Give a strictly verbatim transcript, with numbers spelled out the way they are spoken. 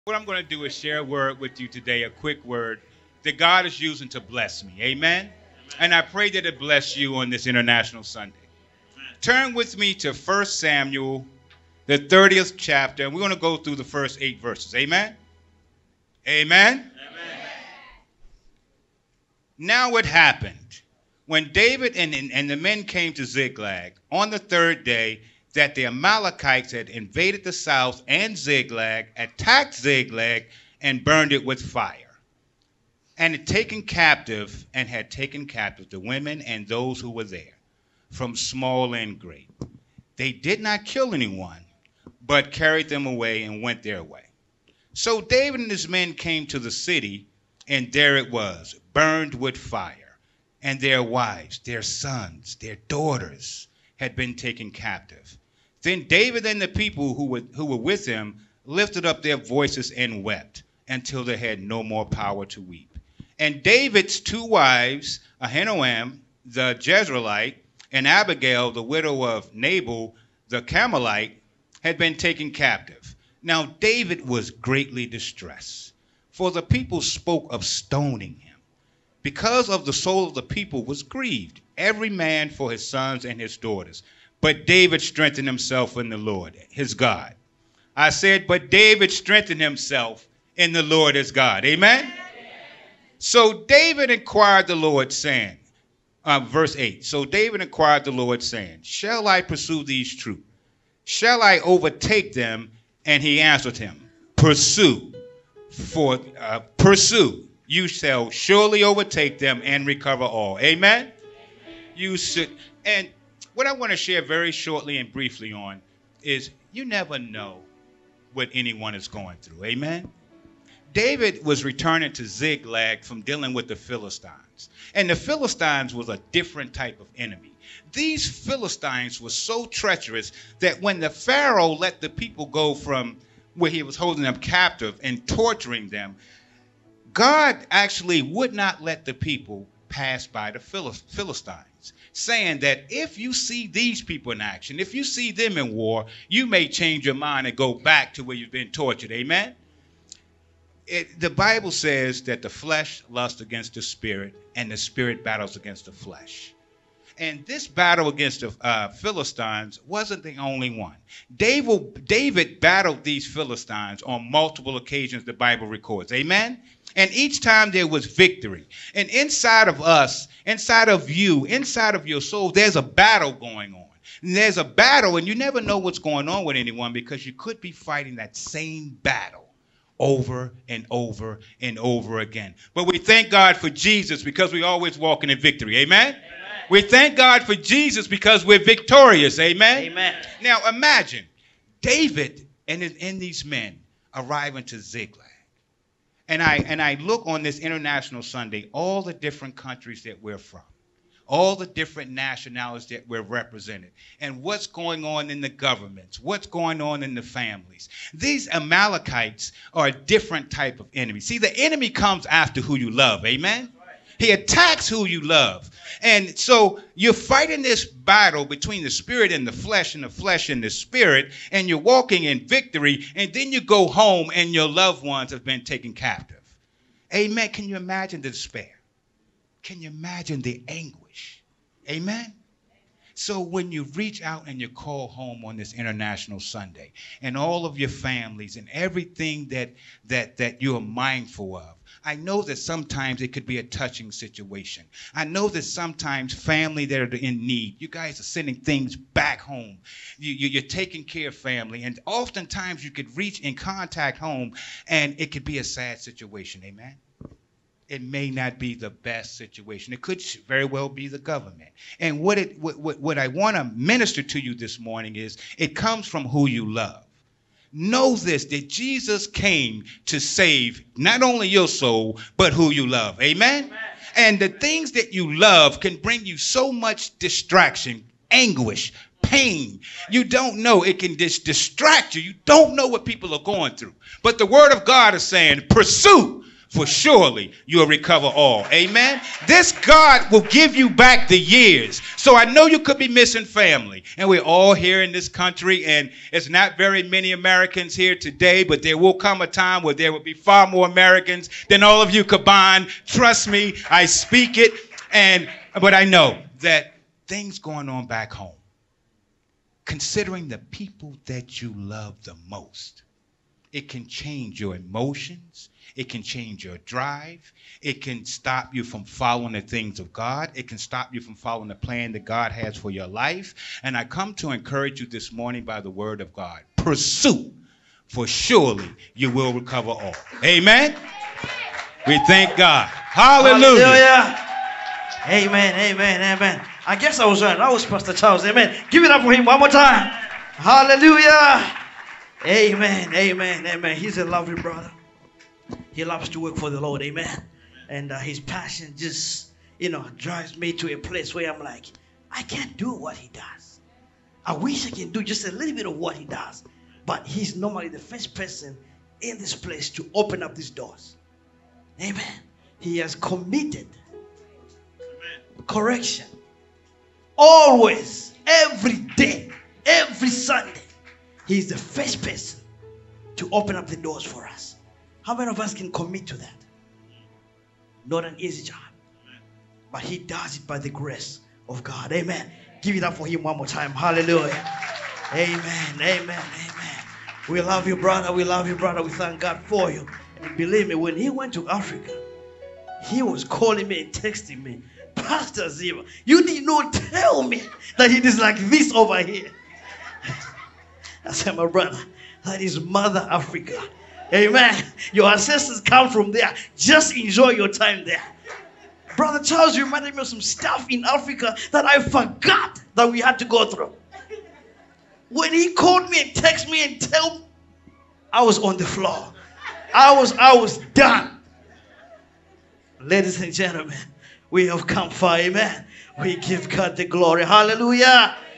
What I'm going to do is share a word with you today, a quick word that God is using to bless me. Amen? And I pray that it bless you on this International Sunday. Turn with me to First Samuel, the thirtieth chapter, and we're going to go through the first eight verses. Amen? Amen? Amen. Now it happened, when David and, and, and the men came to Ziklag on the third day, that the Amalekites had invaded the south and Ziklag, attacked Ziklag, and burned it with fire, and had taken captive and had taken captive the women and those who were there, from small and great. They did not kill anyone, but carried them away and went their way. So David and his men came to the city, and there it was, burned with fire, and their wives, their sons, their daughters had been taken captive. Then David and the people who were, who were with him lifted up their voices and wept until they had no more power to weep. And David's two wives, Ahinoam the Jezreelite and Abigail, the widow of Nabal the Carmelite, had been taken captive. Now David was greatly distressed, for the people spoke of stoning him, because of the soul of the people was grieved, every man for his sons and his daughters. But David strengthened himself in the Lord, his God. I said, but David strengthened himself in the Lord, his God. Amen? Amen. So David inquired the Lord, saying, uh, verse eight. So David inquired the Lord, saying, shall I pursue these troops? Shall I overtake them? And he answered him, pursue, for uh, pursue. You shall surely overtake them and recover all. Amen? Amen. You should, and what I want to share very shortly and briefly on is you never know what anyone is going through. Amen? David was returning to Ziklag from dealing with the Philistines. And the Philistines was a different type of enemy. These Philistines were so treacherous that when the Pharaoh let the people go from where he was holding them captive and torturing them, God actually would not let the people pass by the Philistines, saying that if you see these people in action, if you see them in war, you may change your mind and go back to where you've been tortured. Amen? It, the Bible says that the flesh lusts against the spirit, and the spirit battles against the flesh. And this battle against the uh, Philistines wasn't the only one. David, David battled these Philistines on multiple occasions, the Bible records. Amen? And each time there was victory. And inside of us, inside of you, inside of your soul, there's a battle going on. And there's a battle, and you never know what's going on with anyone, because you could be fighting that same battle over and over and over again. But we thank God for Jesus, because we always walking in victory. Amen? Amen. We thank God for Jesus because we're victorious. Amen? Amen. Now imagine David and, and these men arriving to Ziklag. And I, and I look on this International Sunday, all the different countries that we're from, all the different nationalities that we're represented, and what's going on in the governments, what's going on in the families. These Amalekites are a different type of enemy. See, the enemy comes after who you love. Amen? He attacks who you love. And so you're fighting this battle between the spirit and the flesh, and the flesh and the spirit, and you're walking in victory, and then you go home and your loved ones have been taken captive. Amen. Can you imagine the despair? Can you imagine the anguish? Amen. So when you reach out and you call home on this International Sunday, and all of your families and everything that that that you're mindful of, I know that sometimes it could be a touching situation. I know that sometimes family that are in need, you guys are sending things back home. You, you, you're taking care of family, and oftentimes you could reach and contact home, and it could be a sad situation. Amen. It may not be the best situation. It could very well be the government. And what it what, what, what I want to minister to you this morning is it comes from who you love. Know this, that Jesus came to save not only your soul, but who you love. Amen? Amen. And the things that you love can bring you so much distraction, anguish, pain. You don't know. It can just distract you. You don't know what people are going through. But the word of God is saying, pursue. for surely you'll recover all. Amen. This God will give you back the years. So I know you could be missing family. And we're all here in this country, and it's not very many Americans here today, but there will come a time where there will be far more Americans than all of you combined. Trust me, I speak it. And but I know that things going on back home, considering the people that you love the most, it can change your emotions. It can change your drive. It can stop you from following the things of God. It can stop you from following the plan that God has for your life. And I come to encourage you this morning by the word of God. Pursue, for surely you will recover all. Amen. We thank God. Hallelujah. Hallelujah. Amen, amen, amen. I guess I was right. That was Pastor Charles. Amen. Give it up for him one more time. Hallelujah. Amen, amen, amen. He's a lovely brother. He loves to work for the Lord. Amen. And uh, his passion just, you know, drives me to a place where I'm like, I can't do what he does. I wish I can do just a little bit of what he does. But he's normally the first person in this place to open up these doors. Amen. He has committed correction. Always, every day, every Sunday, he's the first person to open up the doors for us. How many of us can commit to that? Not an easy job. But he does it by the grace of God. Amen. Give it up for him one more time. Hallelujah. Amen. Amen. Amen. We love you, brother. We love you, brother. We thank God for you. And believe me, when he went to Africa, he was calling me and texting me, Pastor Zero, you did not tell me that it is like this over here. I said, my brother, that is Mother Africa. Amen. Your ancestors come from there. Just enjoy your time there. Brother Charles reminded me of some stuff in Africa that I forgot that we had to go through. When he called me and texted me and told me, I was on the floor. I was, I was done. Ladies and gentlemen, we have come far. Amen. We give God the glory. Hallelujah.